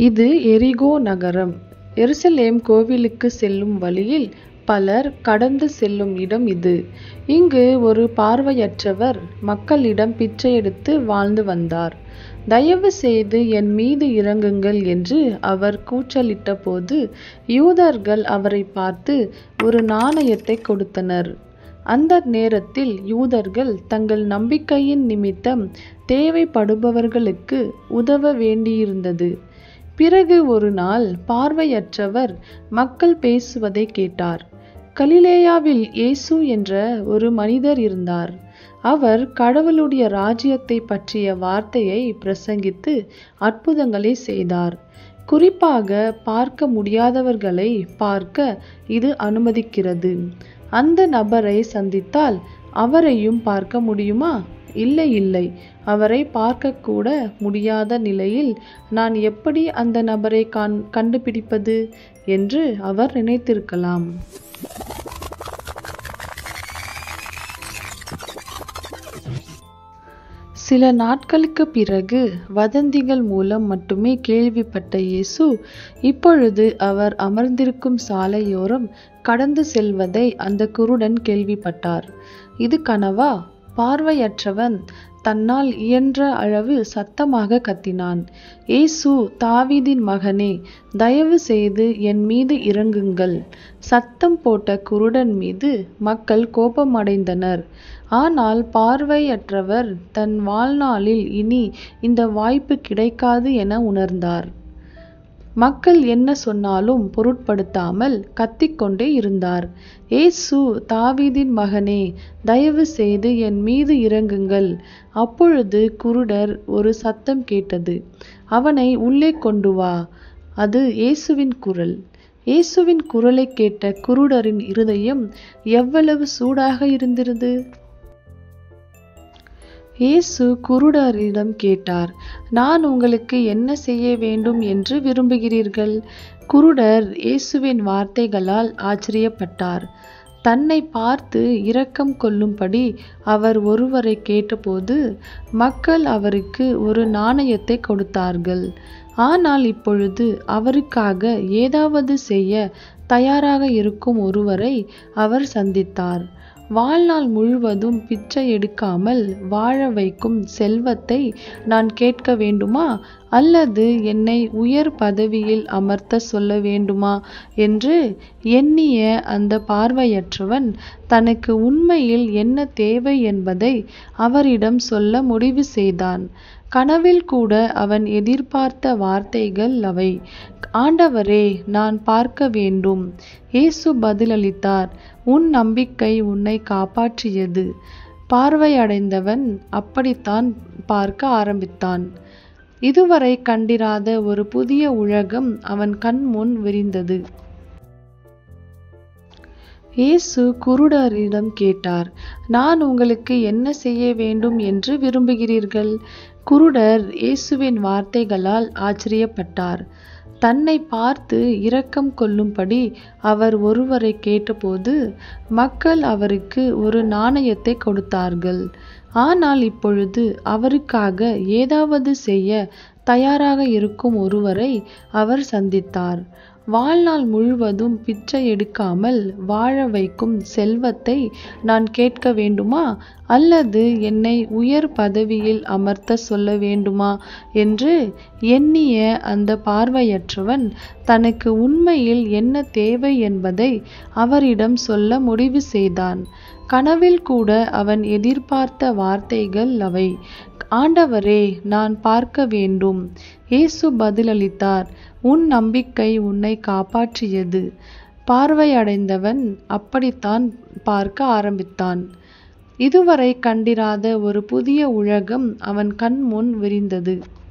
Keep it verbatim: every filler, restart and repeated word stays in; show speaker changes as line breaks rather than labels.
இது எரிகோ நகரம். எருசலேம் கோவிலுக்கு செல்லும் வழியில் பலர் கடந்து செல்லும் இடம் இது. இங்கு ஒரு பார்வையற்றவர் மக்களிடம் பிச்சை எடுத்து வாழ்ந்து வந்தார். தயவு செய்து என் மீது இறங்குங்கள் என்று அவர் கூச்சலிட்ட போது யூதர்கள் அவரை பார்த்து ஒரு நாணயத்தை கொடுத்தனர். அந்த நேரத்தில் யூதர்கள் தங்கள் நம்பிக்கையின் நிமித்தம் தேவைப்படுபவர்களுக்கு உதவ வேண்டியிருந்தது. பிறகு ஒரு நாள் பார்வையற்றவர் மக்கள் பேசுவதை கேட்டார். கலிலேயாவில் இயேசு என்ற ஒரு மனிதர் இருந்தார். அவர் கடவுளுடைய ராஜ்யத்தை பற்றிய வார்த்தையை பிரசங்கித்து அற்புதங்களை செய்தார். குறிப்பாக பார்க்க முடியாதவர்களை பார்க்க இது அனுமதிக்கிறது. அந்த நபரை சந்தித்தால் அவரையும் பார்க்க முடியுமா? இல்லை இல்லை அவரை பார்க்கக்கூட முடியாத நிலையில் நான் எப்படி அந்த நபரை கான் கண்டுபிடிப்பது என்று அவர் நினைத்திருக்கலாம். சில நாட்களுக்கு பிறகு வதந்திகள் மூலம் மட்டுமே கேள்விப்பட்ட இயேசு இப்பொழுது அவர் அமர்ந்திருக்கும் சாலையோரம் கடந்து செல்வதை அந்த குருடன் கேள்விப்பட்டார். இது கனவா? பார்வையற்றவன் தன்னால் இயன்ற அளவு சத்தமாக கத்தினான். இயேசு, தாவீதின் மகனே, தயவு செய்து என் மீது இறங்குங்கள். சத்தம் போட்ட குருடன் மீது மக்கள் கோபமடைந்தனர். ஆனால் பார்வையற்றவர் தன் வாழ்நாளில் இனி இந்த வாய்ப்பு கிடைக்காது என உணர்ந்தார். மக்கள் என்ன சொன்னாலும் பொருட்படுத்தாமல் கத்திக்கொண்டே இருந்தார். இயேசு, தாவீதின் மகனே, தயவு செய்து என் மீது இறங்குங்கள். அப்பொழுது குருடர் ஒரு சத்தம் கேட்டது. அவனை உள்ளே கொண்டு வா. அது இயேசுவின் குரல். இயேசுவின் குரலை கேட்ட குருடரின் இருதயம் எவ்வளவு சூடாக இருந்தது! இயேசு குருடரிடம் கேட்டார், நான் உங்களுக்கு என்ன செய்ய வேண்டும் என்று விரும்புகிறீர்கள்? குருடர் இயேசுவின் வார்த்தைகளால் ஆச்சரியப்பட்டார். தன்னை பார்த்து இரக்கம் கொள்ளும்படி அவர் ஒருவரை கேட்டபோது மக்கள் அவருக்கு ஒரு நாணயத்தை கொடுத்தார்கள். ஆனால் இப்பொழுது அவருக்காக ஏதாவது செய்ய தயாராக இருக்கும் ஒருவரை அவர் சந்தித்தார். வாழ்நாள் முழுவதும் பிச்சை எடுக்காமல் வாழ வைக்கும் செல்வத்தை நான் கேட்க வேண்டுமா, அல்லது என்னை உயர் பதவியில் அமர்த்த சொல்ல வேண்டுமா என்று எண்ணிய அந்த பார்வையற்றவன் தனக்கு உண்மையில் என்ன தேவை என்பதை அவரிடம் சொல்ல முடிவு செய்தான். கனவில் கூட அவன் எதிர்பார்த்த வார்த்தைகள் அவை. ஆண்டவரே, நான் பார்க்க வேண்டும். இயேசு பதிலளித்தார், உன் நம்பிக்கை உன்னை காப்பாற்றியது. பார்வையடைந்தவன் அப்படித்தான் பார்க்க ஆரம்பித்தான். இதுவரை கண்டிராத ஒரு புதிய உலகம் அவன் கண் முன் விரிந்தது. இயேசு குருடரிடம் கேட்டார், நான் உங்களுக்கு என்ன செய்ய வேண்டும் என்று விரும்புகிறீர்கள்? குருடர் இயேசுவின் வார்த்தைகளால் ஆச்சரியப்பட்டார். தன்னை பார்த்து இரக்கம் கொள்ளும்படி அவர் ஒருவரை கேட்டபோது மக்கள் அவருக்கு ஒரு நாணயத்தை கொடுத்தார்கள். ஆனால் இப்பொழுது அவருக்காக ஏதாவது செய்ய தயாராக இருக்கும் ஒருவரை அவர் சந்தித்தார். வாழ்நாள் முழுவதும் பிச்சை எடுக்காமல் வாழ வைக்கும் செல்வத்தை நான் கேட்க வேண்டுமா, அல்லது என்னை உயர் பதவியில் அமர்த்த சொல்ல வேண்டுமா என்று எண்ணிய அந்த பார்வையற்றவன் தனக்கு உண்மையில் என்ன தேவை என்பதை அவரிடம் சொல்ல முடிவு செய்தான். கனவில் கூட அவன் எதிர்பார்த்த வார்த்தைகள் அவை. ஆண்டவரே, நான் பார்க்க வேண்டும். இயேசு பதிலளித்தார், உன் நம்பிக்கை உன்னை காப்பாற்றியது. பார்வையடைந்தவன் அப்படித்தான் பார்க்க ஆரம்பித்தான். இதுவரை கண்டிராத ஒரு புதிய உலகம் அவன் கண் முன் விரிந்தது.